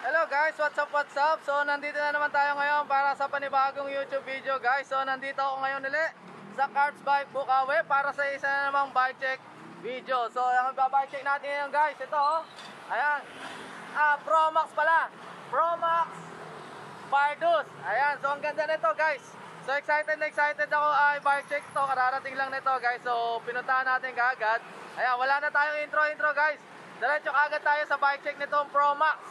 Hello guys, what's up, what's up? So nandito na naman tayo ngayon para sa panibagong YouTube video guys. So nandito ako ngayon ulit sa Carpz bike Bocaue para sa isa na namang bike check video. So ang bike check natin ngayon guys, ito oh. Ayan, Promax pala, Promax Pardus. Ayan, so ang ganda nito guys. So excited na excited ako ay bike check to, kararating lang nito guys. So pinuntahan natin kaagad. Ayan, wala na tayong intro guys. Diretso kaagad tayo sa bike check nitong Promax.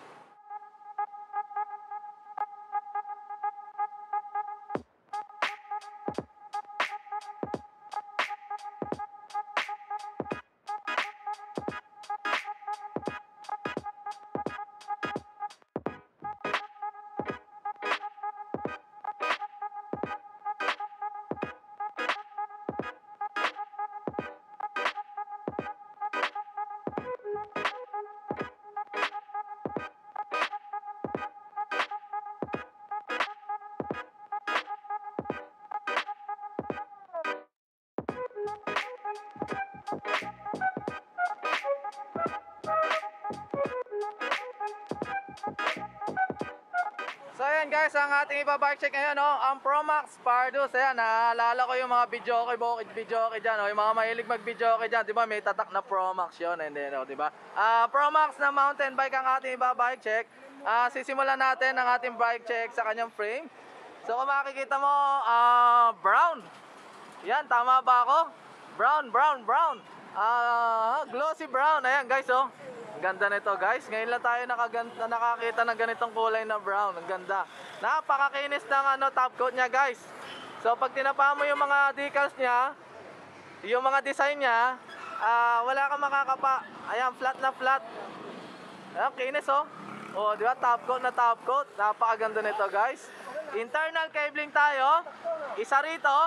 So ayan guys, ang ating iba-bike check ngayon, no? Ang Promax Pardus. Ayan, naalala ko yung mga video dyan, no? Yung mga mahilig mag-video dyan, di ba? May tatak na Promax yun, and then, no? Di ba? Promax na mountain bike ang ating iba-bike check. Sisimulan natin ang ating bike check sa kanyang frame. So kung makikita mo, brown. Yan, tama ba ako? Brown. Glossy brown. Ayan guys, oh. Ang ganda nito guys. Ngayon lang tayo nakakita ng ganitong kulay na brown. Ang ganda. Napakakinis ng top coat niya guys. So pag tinapa mo yung mga decals niya, yung mga design niya, wala kang makakapa. Ayan, flat na flat. Ayan, kinis oh. Oh, di ba? Top coat na top coat. Napakaganda nito guys. Internal cabling tayo. Isa rito.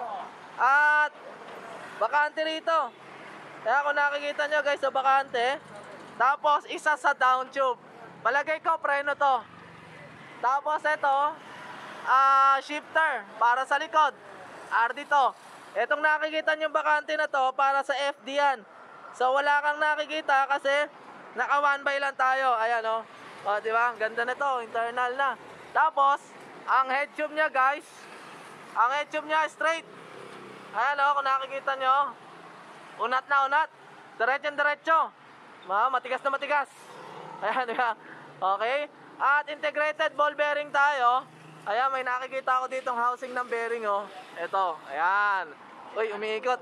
At bakante rito. Kaya kung nakikita nyo guys sa bakante, tapos isa sa down tube. Palagay ko preno to. Tapos ito, shifter para sa likod. RD to. Etong nakikita nyo bakante na to para sa FD yan. So wala kang nakikita kasi naka 1x lang tayo. Ayan o. O diba? Ang ganda nito. Internal na. Tapos, ang head tube nya guys, ang head tube nya straight. Ayan o, kung nakikita nyo, unat na unat. Diretso. Matigas na matigas. Ayan, diba? Okay. At integrated ball bearing tayo. Ayan, may nakikita ako ditong housing ng bearing, oh. Ito, ayan. Uy, umiikot.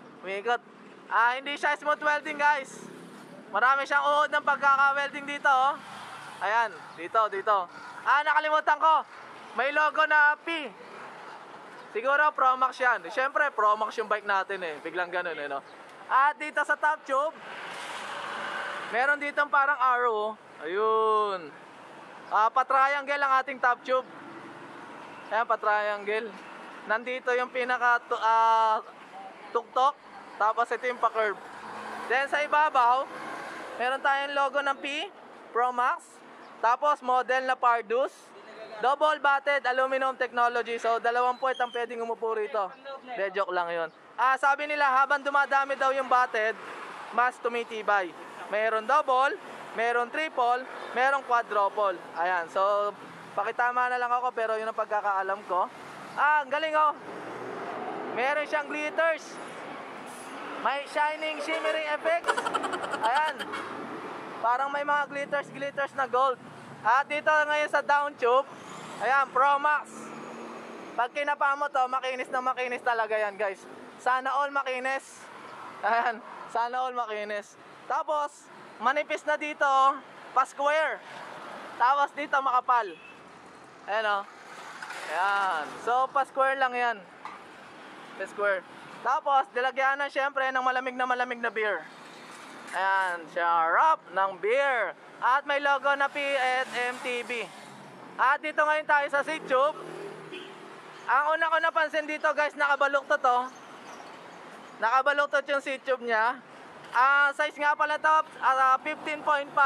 Hindi siya smooth welding, guys. Marami siyang uod ng pagkaka-welding dito, oh. Ayan, dito. Nakalimutan ko. May logo na P. Siguro Promax yan. Siyempre, Promax yung bike natin, eh. Biglang ganun, eh, no? At dito sa top tube, meron dito parang arrow. Ayun. Pa-triangle ang ating top tube. Ayan, pa-triangle. Nandito yung pinaka tuktok. Tapos ito yung pa-curve. Then sa ibabaw, meron tayong logo ng P, Promax. Tapos model na Pardus. Double batted aluminum technology. So 2 puwet ang pwedeng umupo rito. De joke lang yun. Sabi nila habang dumadami daw yung batted, mas tumitibay. Mayroon double, mayroon triple, mayroon quadruple. Ayan, so pakitama na lang ako pero yun ang pagkakaalam ko. Ang galing oh. Meron siyang glitters. May shining shimmering effects. Ayan. Parang may mga glitters na gold. At dito ngayon sa down tube, ayan, Promax. Pag kinapa mo to, makinis na makinis talaga yan guys. Sana all makinis. Ayan, sana all makinis. Tapos, manipis na dito, pa-square. Tapos dito makapal. Ayan o. Ayan. So, pa-square lang yan. Pa-square. Tapos, dilagyanan syempre ng malamig na beer. Ayan, syrup ng beer. At may logo na P at MTB. At dito ngayon tayo sa seat tube. Ang una ko napansin dito guys, nakabaluktot to. Nakabaluktot yung seat tube nya. Size nga pala to, 15.5.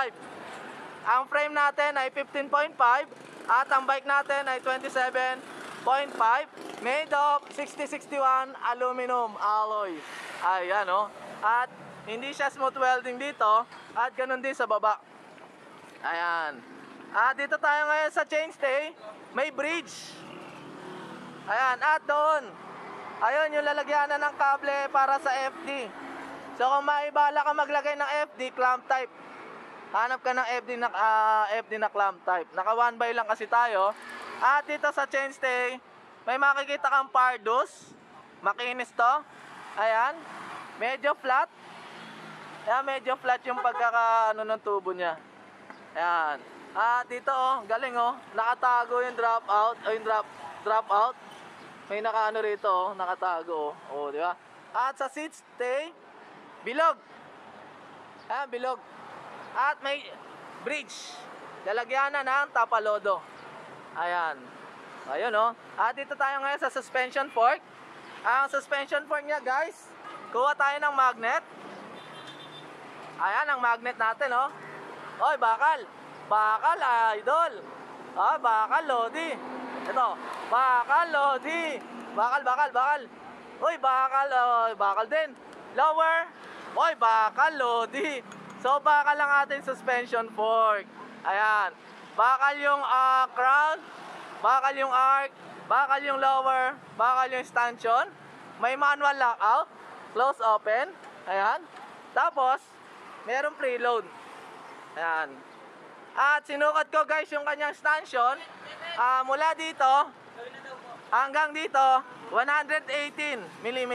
Ang frame natin ay 15.5 at ang bike natin ay 27.5, made of 6061 aluminum alloy. Ayan o. At hindi siya smooth welding dito at ganun din sa baba. Ayan. Dito tayo ngayon sa chainstay. May bridge. Ayan. At doon. Ayun yung lalagyanan ng kable para sa FD. So kung maibala ka maglagay ng FD, clamp type. Hanap ka ng FD na clamp type. Naka 1x lang kasi tayo. At dito sa chainstay, may makikita kang Pardus. Makinis to. Ayan. Medyo flat. Ayan, medyo flat yung pagkakaano ng tubo niya. Ayan. Dito galing nakatago yung drop out, yung drop out. May nakaano rito nakatago di ba? At sa seat stay, bilog. Ayan, bilog. At may bridge. Lalagyanan ng tapalodo. Ayan. Ayun At dito tayo ngayon sa suspension fork. Ang suspension fork niya, guys, kuha tayo ng magnet. Ayan ang magnet natin Oy, bakal. Bakal, idol. Bakal, lodi. Ito, bakal, lodi. Bakal. Uy, bakal, bakal din. Lower. Uy, bakal, lodi. So, bakal lang ating suspension fork. Ayan. Bakal yung crown. Bakal yung arc. Bakal yung lower. Bakal yung stanchion. May manual lockout. Close, open. Ayan. Tapos, merong preload. Ayan. At sinukat ko, guys, yung kanyang stanchion. Mula dito hanggang dito 118 mm.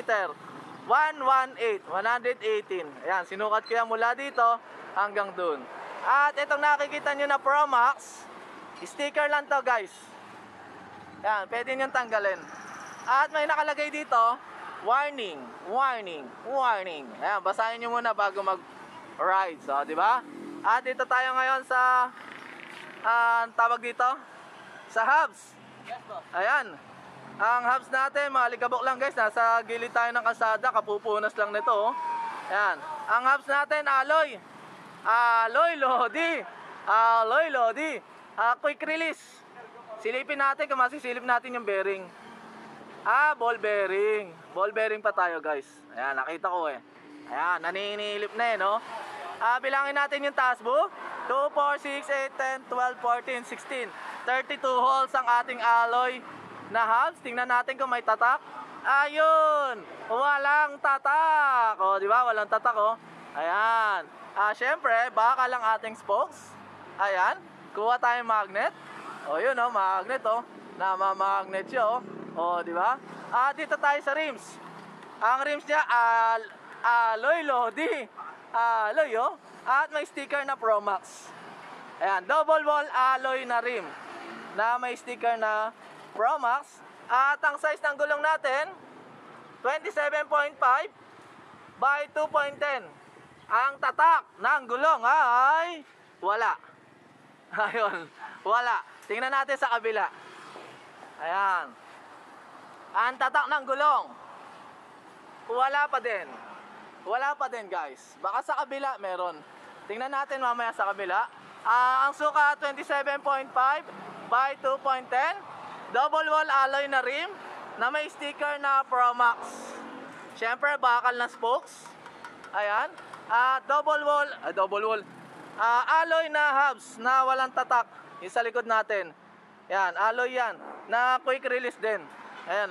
118. Ayan, sinukat ko yan mula dito hanggang dun. At itong nakikita nyo na Promax, sticker lang to, guys. Ayan, pwede nyo tanggalin. At may nakalagay dito, warning. Ayan, basahin nyo muna bago mag-ride. So, di ba? At dito tayo ngayon sa tawag dito sa hubs. Ayan. Ang hubs natin, malikabok lang, guys. Nasa gilid tayo ng kalsada, kapupunas lang nito Ayan. Ang hubs natin, alloy. Alloy lodi. Quick release. Silipin natin kung masisilip natin yung bearing. Ball bearing. Ball bearing pa tayo, guys. Ayan, nakita ko Ayan, naninilip na bilangin natin yung taas buo. 2, 4, 6, 8, 10, 12, 14, 16. 32 holes ang ating alloy na hubs. Tingnan natin kung may tatak. Ayun! Walang tatak. Di ba? Walang tatak Ayan. Syempre, baka lang ating spokes. Ayan. Kuha tayong magnet. Yun magnet Namamagnet siya di ba? Dito tayo sa rims. Ang rims niya alloy lodi. Alloy At may sticker na Promax. Ayan, double wall alloy na rim na may sticker na Promax. At ang size ng gulong natin 27.5 by 2.10. Ang tatak ng gulong ay wala. Ayun, wala. Tingnan natin sa kabila. Ayan. Ang tatak ng gulong wala pa din. Wala pa din, guys. Baka sa kabila meron. Tingnan natin mamaya sa kabila. Ang suka 27.5 by 2.10. Double wall alloy na rim na may sticker na Promax. Syempre, bakal na spokes. Ayan. Double wall. Alloy na hubs na walang tatak. Yung sa likod natin. Yan, alloy yan. Na quick release din. Ayan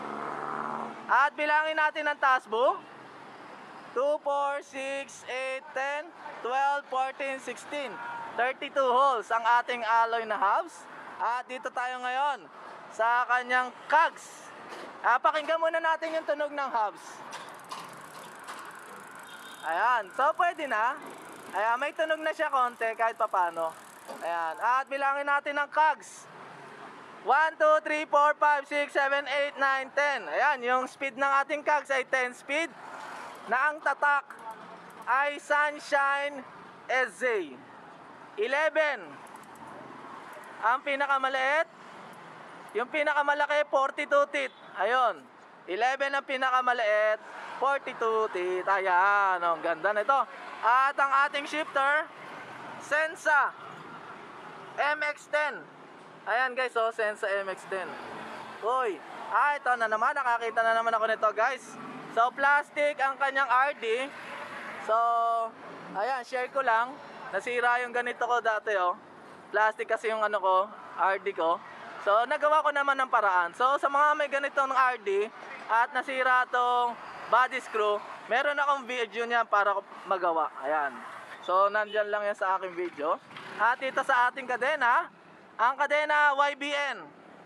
At bilangin natin ang taas buo. 2, 4, 6, 8, 10, 12, 14, 16. 32 holes ang ating alloy na hubs. At dito tayo ngayon sa kanyang cogs. Pakinggan muna natin yung tunog ng hubs. Ayan. So, pwede na. Ayan, may tunog na siya konti kahit papano. Ayan. At bilangin natin ang cogs. 1, 2, 3, 4, 5, 6, 7, 8, 9, 10. Ayan, yung speed ng ating cogs ay 10 speed. Na ang tatak ay Sunshine SZ. 11 ang pinakamaliit. Yung pinakamalaki 42 teeth. Ayun, 11 ang pinakamaliit, 42 teeth. Ayan, ang ganda nito. At ang ating shifter Sensa MX-10. Ayan, guys, Sensa MX-10. Uy, ito na naman, nakakita na naman ako nito, guys. So, plastic ang kanyang RD. So, ayan, share ko lang. nasira yung ganito ko dati oh. Plastic kasi yung ano ko, RD ko. So nagawa ko naman ng paraan. So sa mga may ganitong RD at nasira tong body screw, meron akong video niyan para magawa. Ayan. So nandyan lang yan sa aking video. At ito sa ating kadena, ang kadena YBN.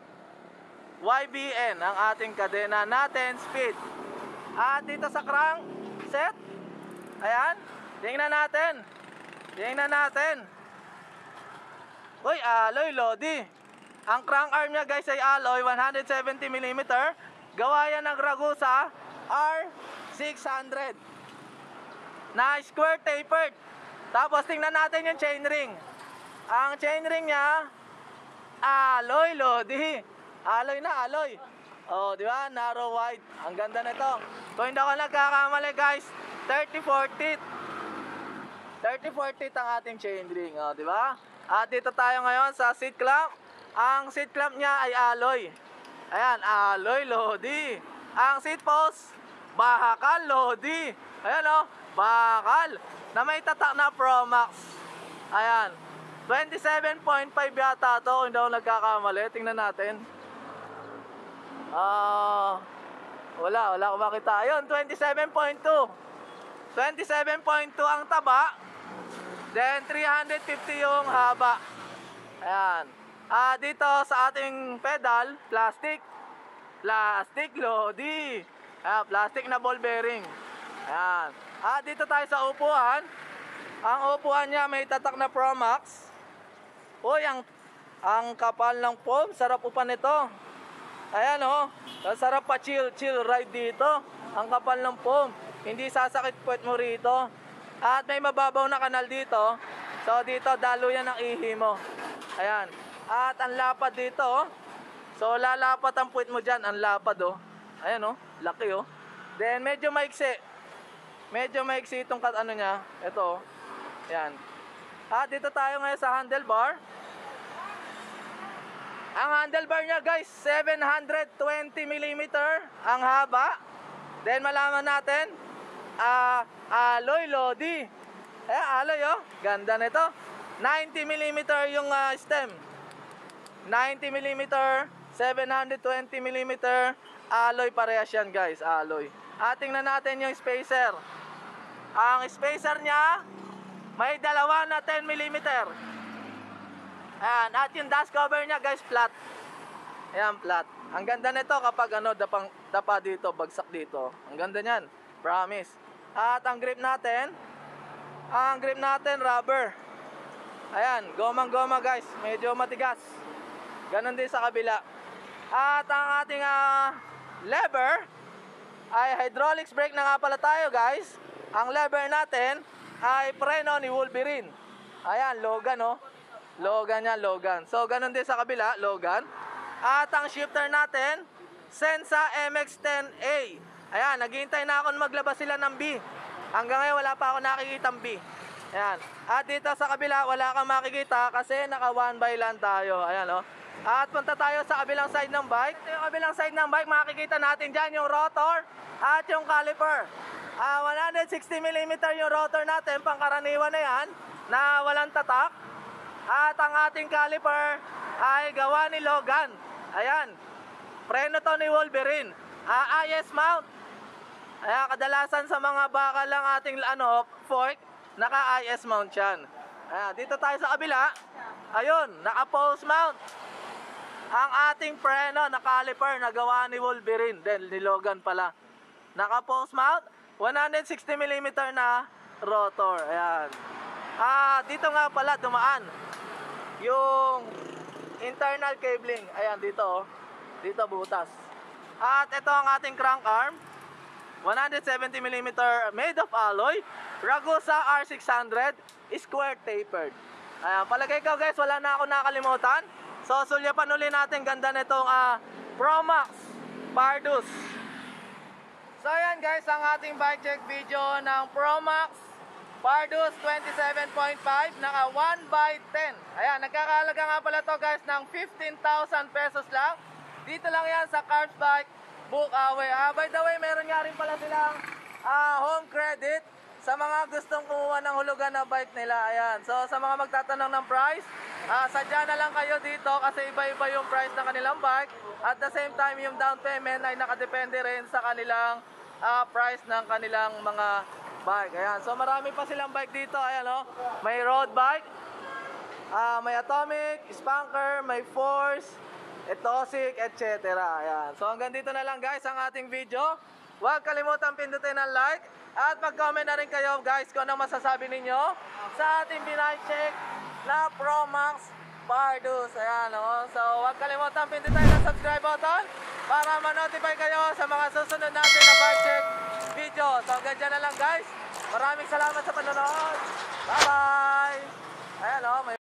YBN ang ating kadena natin, speed. At dito sa crank set, ayan, tingnan natin. Tingnan natin. Uy, alloy Lodi. Ang crank arm niya guys ay alloy 170mm. Gawa yan ng Ragusa R600 na square tapered. Tapos tingnan natin yung chainring. Ang chainring niya alloy Lodi. Alloy na alloy. Oh, di ba? Narrow wide. Ang ganda nito. Kung hindi ako nagkakamali guys, 30-40 ang ating chainring, oh, di ba? At dito tayo ngayon sa seat clamp. Ang seat clamp niya ay alloy. Ayan, alloy Lodi. Ang seat post, bakal Lodi. Ayan oh, bakal na may tatak na Promax. Ayan, 27.5 yata to, kung hindi ako nagkakamali. Tingnan natin. Wala akong makita. Ayun, 27.2 ang taba. Then 350 yung haba. Ayan. Dito sa ating pedal, plastic Lodi. Plastic na ball bearing. Ayan. Dito tayo sa upuan. Ang upuan niya may tatak na Promax. Uy, ang kapal ng foam, sarap upan nito. Ayan oh, sarap pa chill ride dito. Ang kapal ng foam, hindi sasakit puwet mo rito. At may mababaw na kanal dito. So dito daluyan ng ihi mo. Ayan. At ang lapad dito oh. So lalapat ang puwet mo dyan. Ang lapad oh. Ayan oh, laki oh. Then medyo maiksi. Medyo maiksi itong ano niya. Ito oh. Ayan. Dito tayo ngayon sa handlebar. Ang handlebar niya guys, 720mm ang haba. Then malaman natin, alloy Lodi. Alloy oh, ganda nito. 90mm yung stem. 90mm, 720mm alloy parehas yan guys, alloy. Tingnan natin yung spacer. Ang spacer niya may dalawa na 10mm. Ayan, at yung dash cover niya guys, flat. Ayan, flat. Ang ganda nito kapag ano, dapa dito, bagsak dito. Ang ganda niyan, promise. At ang grip natin, rubber. Ayan, gomang-goma guys, medyo matigas. Ganon din sa kabila. At ang ating lever ay hydraulics brake na nga pala tayo guys. Ang lever natin ay preno ni Wolverine. Ayan, Logan oh. Logan yan, Logan. So, ganun din sa kabila, Logan. At ang shifter natin, Sensa MX-10A. Ayan, naghihintay na ako maglabas sila ng B. Hanggang ngayon, wala pa ako nakikitang B. Ayan. At dito sa kabila, wala kang makikita kasi naka one by lang tayo. Ayan, oh. At punta tayo sa kabilang side ng bike. Ito yung kabilang side ng bike, makikita natin dyan yung rotor at yung caliper. 160mm yung rotor natin, pangkaraniwan na yan, na walang tatak. At ang ating caliper ay gawa ni Logan. Ayan. Preno to ni Wolverine. IS mount. Ayan, kadalasan sa mga bakal lang ating fork, naka-IS mount yan. Ayan, dito tayo sa kabila. Ayun, naka-post mount. Ang ating preno na caliper na gawa ni Wolverine. Then ni Logan pala. Naka-post mount, 160mm na rotor. Ayan. Dito nga pala dumaan yung internal cabling. Ayan, dito oh. Dito butas. At ito ang ating crank arm, 170mm made of alloy, Ragusa R600 square tapered. Ayan, palagay ko guys, wala na ako nakalimutan. So sulyapan ulit natin, ganda nitong Promax Pardus. So ayan guys, ang ating bike check video ng Promax Pardus 27.5, naka 1x10. Ayan, nagkakahalaga nga pala to guys ng 15,000 pesos lang. Dito lang yan sa Carpz bike, Bocaue. By the way, meron nga rin pala silang home credit. sa mga gustong kumuha ng hulugan na bike nila, ayan. So sa mga magtatanong ng price, sadya na lang kayo dito kasi iba-iba yung price ng kanilang bike. At the same time, yung down payment ay nakadepende rin sa kanilang price ng kanilang mga bike. Ayan. So marami pa silang bike dito, ayan o. May road bike, may atomic, spanker, may force, etosic, etc. Ayan. So hanggang dito na lang guys ang ating video. Huwag kalimutan pindutin ang like at mag-comment na rin kayo guys kung anong masasabi ninyo sa ating binike check na Promax Pardus. Ayan o. So huwag kalimutan pindutin ang subscribe button para ma-notify kayo sa mga susunod natin na bike check video. So hanggang dyan na lang guys. Maraming salamat sa panonood. Bye bye. Ayan o.